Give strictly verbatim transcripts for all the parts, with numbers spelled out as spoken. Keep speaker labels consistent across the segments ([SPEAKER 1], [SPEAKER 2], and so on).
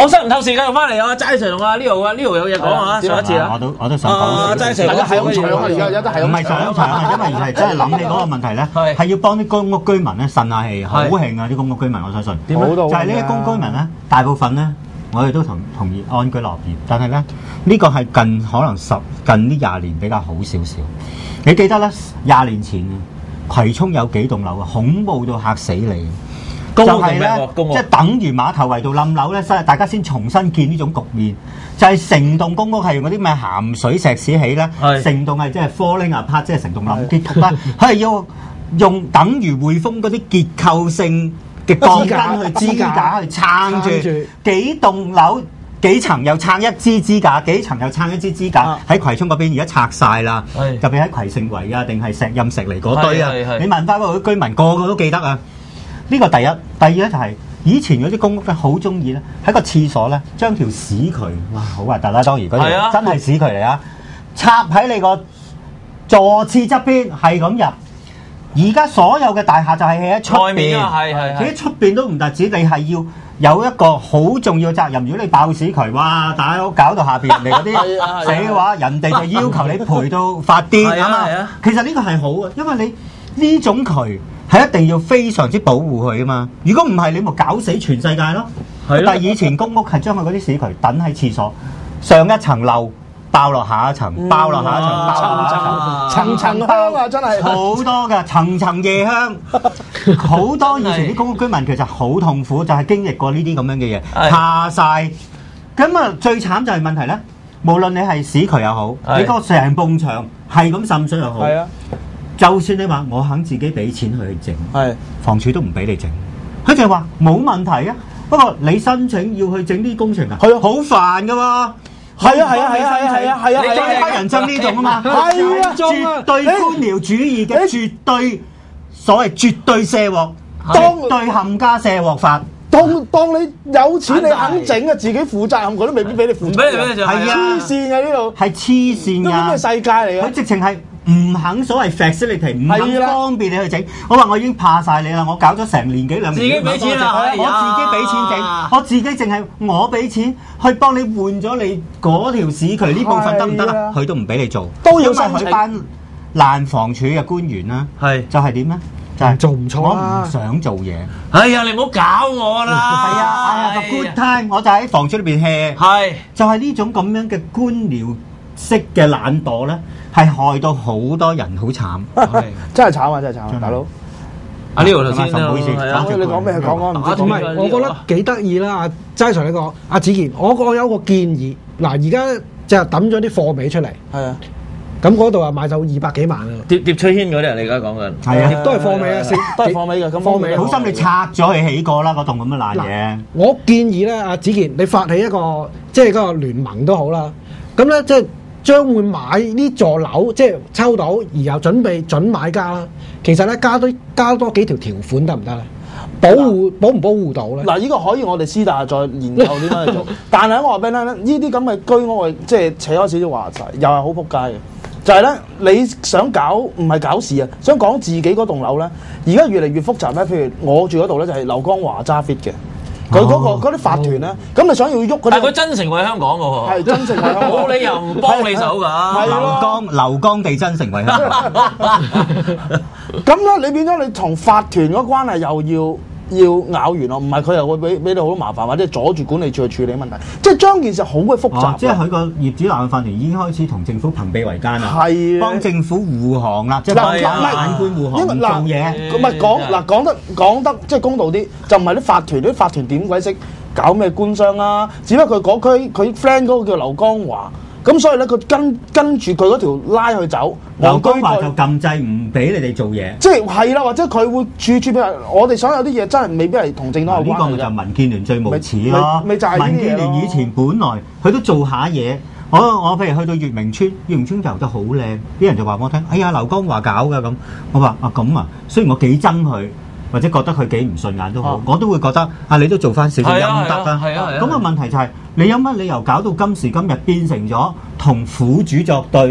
[SPEAKER 1] 好失唔透視，繼續翻嚟啊！齋 Sir 同阿 Leo 啊 ，Leo 有嘢講啊！上一次啊，
[SPEAKER 2] 我都我都想講。
[SPEAKER 1] 啊，齋 Sir
[SPEAKER 3] 大家係咁搶啊！而家有得係咁
[SPEAKER 2] 唔係想搶啊，因為係真係諗起嗰個問題咧，係要幫啲公屋居民咧呻下氣，好興啊！啲公屋居民，我相信。
[SPEAKER 3] 點啊？
[SPEAKER 2] 就係呢啲公屋居民咧，大部分咧，我哋都同同意安居樂業，但係咧呢個係近可能十近呢廿年比較好少少。你記得咧廿年前葵涌有幾棟樓啊，恐怖到嚇死你！就係咧，即係等於碼頭圍道冧樓咧，大家先重新見呢種局面。就係成棟公屋係用嗰啲咩鹹水石屎起咧，成棟係即係 falling apart，即係成棟冧結局啦。佢係要用等於匯豐嗰啲結構性嘅鋼筋去支架去撐住幾棟樓幾層，又撐一支支架，幾層又撐一支支架。喺葵涌嗰邊而家拆晒啦，特別喺葵盛圍啊，定係石蔭石籬嗰堆啊。你問翻嗰啲居民，個個都記得啊。呢個第一，第二咧就係、是、以前嗰啲公屋咧好中意咧喺個廁所咧將條屎渠，哇好核突啦！當然嗰條真係屎渠嚟啊，插喺你個坐廁側邊係咁入。而家所有嘅大廈就係喺出邊，喺出邊都唔特止，你係要有一個好重要嘅責任。如果你爆屎渠，哇大佬搞到下邊人哋嗰啲死嘅話，人哋就要求你賠到發癲啊嘛。其實呢個係好嘅，因為你呢種渠係一定要非常之保護佢啊嘛！如果唔係，你咪搞死全世界咯。但係以前公屋係將佢嗰啲屎渠等喺廁所上一層漏，爆落下一層，爆落下一層，爆落下一層，
[SPEAKER 3] 層層香啊！真係
[SPEAKER 2] 好多㗎，層層夜香，好多以前啲公屋居民其實好痛苦，就係經歷過呢啲咁樣嘅嘢，怕晒。咁啊，最慘就係問題咧，無論你係屎渠又好，你個成埲牆係咁滲水又好。就算你話我肯自己俾錢去整，係房署都唔俾你整，佢就話冇問題啊。不過你申請要去整啲工程啊，係啊，好煩噶喎。係啊係啊係啊係啊係啊，你最黑人憎呢種啊嘛，係啊，絕對官僚主義嘅絕對所謂絕對卸鑊，絕對冚家卸鑊法。
[SPEAKER 3] 當當你有錢你肯整啊，自己負責任，佢都未必俾你負責任。係啊，黐線嘅呢度，
[SPEAKER 2] 係黐線㗎。
[SPEAKER 3] 呢個咩世界嚟嘅？
[SPEAKER 2] 佢直情係唔肯所謂 facility， 唔肯方便你去整。我話我已經怕晒你啦，我搞咗成年幾兩年，自己俾錢啦，我自己俾錢整，我自己淨係我俾錢去幫你換咗你嗰條屎渠呢部分得唔得啊？佢都唔俾你做，都要申請。佢班爛房署嘅官員啦，係就係點咧？就係做唔錯，我唔想做嘢。
[SPEAKER 1] 哎呀，你唔好搞我啦！
[SPEAKER 2] 係啊，哎呀個 good time，我就喺房署裏邊 hea。係，就係呢種咁樣嘅官僚式嘅懶惰咧，係害到好多人好慘。
[SPEAKER 3] 真係慘啊！真係慘啊！大佬，
[SPEAKER 1] 阿 Leo 頭先
[SPEAKER 3] 唔好意思，你講咩？講講唔知。
[SPEAKER 4] 唔係，我覺得幾得意啦。阿齋 Sir 呢個，阿子健，我我有個建議。嗱，而家就抌咗啲貨尾出嚟。係啊。咁嗰度啊買就二百幾萬啊！
[SPEAKER 1] 疊疊翠軒嗰啲人，你而家講緊
[SPEAKER 2] 係啊，
[SPEAKER 4] 都係貨尾啊，
[SPEAKER 3] 都係貨尾嘅。咁
[SPEAKER 4] 貨尾
[SPEAKER 2] 好心你拆咗佢起過啦，嗰棟咁嘅爛嘢。
[SPEAKER 4] 我建議咧，阿子健，你發起一個即係嗰個聯盟都好啦。咁咧即係將會買呢座樓，即係抽到而又準備準買家啦。其實咧加多加多幾條條款得唔得咧？保護保唔保護到咧？
[SPEAKER 3] 嗱，呢個可以我哋私底下再研究點樣去做。但係我話俾你聽咧，呢啲咁嘅居屋即係扯開少少話題，又係好撲街嘅。就係咧，你想搞唔係搞事啊，想講自己嗰棟樓咧，而家越嚟越複雜咧。譬如我住嗰度咧，就係劉江華揸 fit 嘅，佢嗰、嗰個嗰啲、哦、法團咧，咁、哦、你想要喐嗰啲，
[SPEAKER 1] 但係佢真誠為香港嘅喎，
[SPEAKER 3] 係真誠為香港，
[SPEAKER 1] 冇理由唔幫你手㗎。
[SPEAKER 2] 劉江劉江地真誠為香港。
[SPEAKER 3] 咁咧，你變咗你同法團嗰關係又要。要咬完咯，唔係佢又會俾俾你好多麻煩，或者阻住管理處去處理問題，即係將件事好鬼複雜、哦。即係
[SPEAKER 2] 佢個業主立案法團已經開始同政府朋比為奸啦，
[SPEAKER 3] 係
[SPEAKER 2] 幫政府護航啦，即係幫反官護航做嘢。
[SPEAKER 3] 咁咪講嗱講得講得即係公道啲，就唔係啲法團，啲法團點鬼識搞咩官商啊？只不過佢嗰區佢 friend 嗰個叫劉江華。咁所以咧，佢跟跟住佢嗰條拉去走，
[SPEAKER 2] 劉江華就禁制唔俾你哋做嘢，
[SPEAKER 3] 即係係啦，或者佢會處處俾人。我哋想有啲嘢真係未必係同政黨有關嘅。呢個咪就民建聯最無恥咯。民建聯以前本來佢都做下嘢。我我譬如去到月明村，月明村就得好靚，啲人就話我聽，哎呀劉江華搞㗎咁。我話啊咁啊，雖然我幾憎佢，或者覺得佢幾唔順眼都好，我都會覺得啊，你都做翻少少陰德啦。咁個問題就係你有乜理由搞到今時今日變成咗同苦主作對，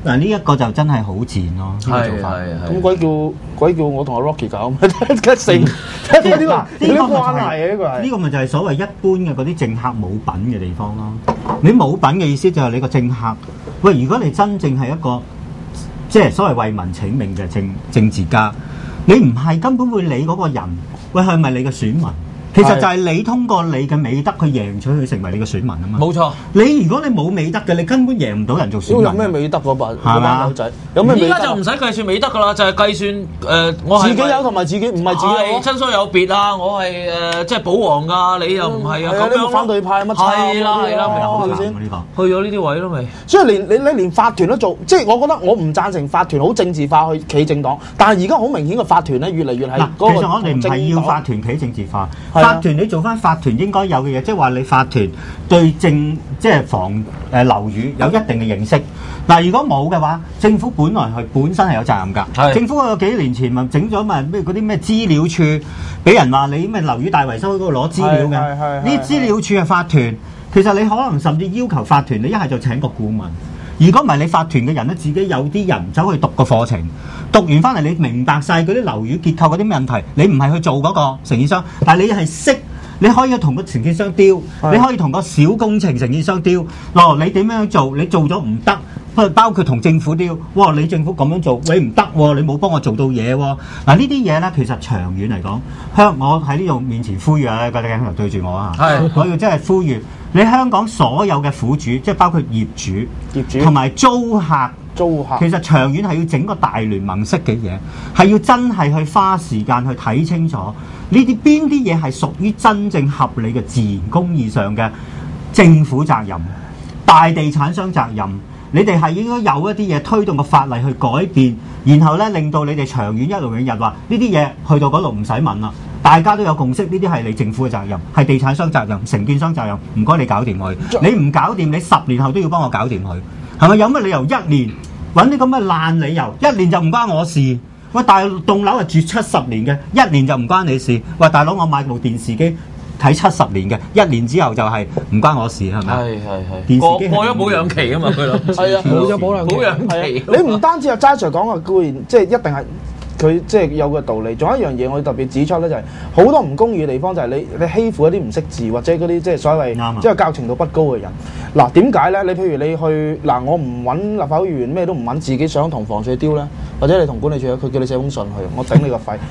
[SPEAKER 2] 嗱呢一個就真係好賤咯，呢個做法。
[SPEAKER 3] 咁鬼叫鬼叫我同阿 Rocky 搞，一成呢個呢個關係啊！呢個係
[SPEAKER 2] 呢個咪就係所謂一般嘅嗰啲政客冇品嘅地方咯。你冇品嘅意思就係你個政客，喂，如果你真正係一個即係所謂為民請命嘅政政治家，你唔係根本會理嗰個人，喂係咪你嘅選民？其實就係你通過你嘅美德去贏取佢成為你嘅選民啊嘛。冇錯，你如果你冇美德嘅，你根本贏唔到人做選民。
[SPEAKER 3] 有咩美德嗰班
[SPEAKER 2] 係嘛
[SPEAKER 3] 友仔？有咩美德？
[SPEAKER 1] 而家就唔使計算美德噶啦，就係、是、計算誒、呃，我係
[SPEAKER 3] 自己有同埋自己唔係自己有，
[SPEAKER 1] 親疏有別啊！我係誒、呃、即係保皇噶，你又唔係啊？咁、嗯、樣
[SPEAKER 3] 反對派乜
[SPEAKER 1] 係啦係啦，
[SPEAKER 2] 係咪先？
[SPEAKER 1] 去咗呢啲位咯咪？
[SPEAKER 3] 所以連你你連法團都做，即係我覺得我唔贊成法團好政治化去企政黨，但係而家好明顯個法團咧越嚟越係嗰個。
[SPEAKER 2] 其實我哋唔係要法團企政治化，法團你做翻法團應該有嘅嘢，即係話你法團對政即係房誒樓宇有一定嘅認識。嗱，如果冇嘅話，政府本來係本身係有責任㗎。政府有幾年前咪整咗咪咩嗰啲咩資料處，俾人話你咩樓宇大維修嗰度攞資料嘅。呢啲資料處係法團，其實你可能甚至要求法團，你一係就請個顧問。如果唔係你法團嘅人咧，自己有啲人走去讀個課程，讀完翻嚟你明白晒嗰啲樓宇結構嗰啲問題，你唔係去做嗰個承建商，但係你係識。你可以同個承建商丟，你可以同個小工程承建商丟。嗱，你點樣做？你做咗唔得，包括同政府丟。哇！你政府咁樣做，你唔得喎，你冇幫我做到嘢喎。嗱，呢啲嘢咧，其實長遠嚟講，香我喺呢度面前呼籲啊，個鏡頭對住我啊，我要真係呼籲你香港所有嘅苦主，即係包括業主、業主同埋租客。租客其實長遠係要整個大聯盟式嘅嘢，係要真係去花時間去睇清楚呢啲邊啲嘢係屬於真正合理嘅自然公義上嘅政府責任、大地產商責任。你哋係應該有一啲嘢推動個法例去改變，然後咧令到你哋長遠一路永日話呢啲嘢去到嗰度唔使問啦，大家都有共識，呢啲係你政府嘅責任，係地產商責任、承建商責任，唔該你搞掂佢。你唔搞掂，你十年後都要幫我搞掂佢。係咪有乜理由一年揾啲咁嘅爛理由？一年就唔關我事。喂，大棟樓係住七十年嘅，一年就唔關你事。喂，大佬，我買部電視機睇七十年嘅，一年之後就係唔關我事，係咪？係係係。電視機
[SPEAKER 1] 過咗保養期啊嘛，佢諗。係啊，
[SPEAKER 3] 過咗保養保養期。你唔單止係齋 Sir 講話固然，即係一定係。佢即係有個道理，仲有一樣嘢我要特別指出咧，就係、是、好多唔公義嘅地方，就係你你欺負一啲唔識字或者嗰啲即係所謂即係教育程度不高嘅人。嗱，點解咧？你譬如你去嗱，我唔揾立法會議員，咩都唔揾，自己想同房署丟咧，或者你同管理處，佢叫你寫封信去，我頂你個肺！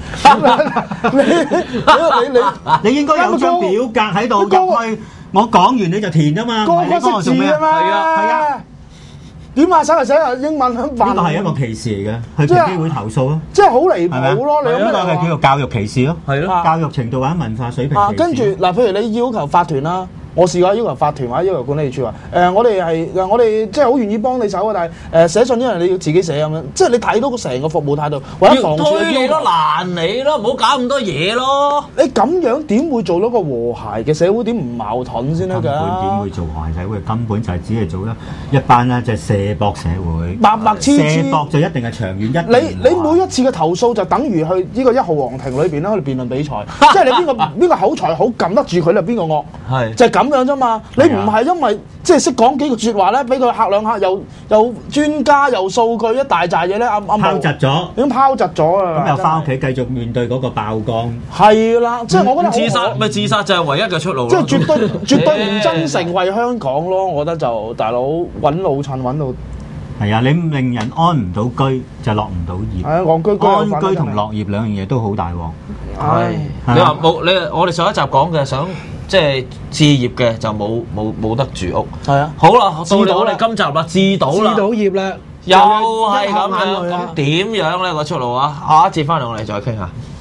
[SPEAKER 3] 你你你你應該有張表格喺度入去，我講完你就填啊嘛，唔係你幫我做咩啊？係啊係啊。點啊！手嚟寫啊英文響辦，呢個係一個歧視嚟嘅，去平機會投訴咯。即係好離譜咯！你有咩話？呢個係叫做教育歧視咯，係咯，教育程度或者文化水平歧視。啊，跟住嗱，譬如你要求法團啦。我試過要求法團或者要求管理處話，誒、呃、我哋係我哋即係好願意幫你手啊，但係誒、呃、寫信因為你要自己寫咁樣，即係你睇到個成個服務態度，或者房署嘅
[SPEAKER 1] 推你咯，攔你咯，唔好搞咁多嘢咯。
[SPEAKER 3] 你咁樣點會做到個和諧嘅社會？點唔矛盾先得㗎？根本點會做和諧社會？根本就係只係做一一班咧，就係卸膊社會。白白黐黐卸膊就一定係長遠一定。你你每一次嘅投訴就等於去呢個一號皇庭裏邊咧去辯論比賽，即係你邊個邊個口才好撳得住佢咧，邊個惡？係就係咁樣啫嘛。你唔係因為即係識講幾句説話咧，俾佢嚇兩嚇，又又專家又數據一大扎嘢咧，啱啱拋窒咗，已經拋窒咗啊！咁又翻屋企繼續面對嗰個爆光。係啦，即係我覺得
[SPEAKER 1] 自殺咪自殺就係唯一嘅出路。
[SPEAKER 3] 即係絕對絕對唔真誠為香港咯，我覺得就大佬揾老襯揾到。
[SPEAKER 2] 係啊，你令人安唔到居就落唔到業。係啊，戇居居安居同樂業兩樣嘢都好大鑊。
[SPEAKER 1] 係你話冇你我哋上一集講嘅想。即係置業嘅就冇冇冇得住屋。係啊，好啦，到我哋今集啦，置賭啦，置賭業啦，又係咁樣，咁點樣咧個出路啊？下一節翻嚟我哋再傾下。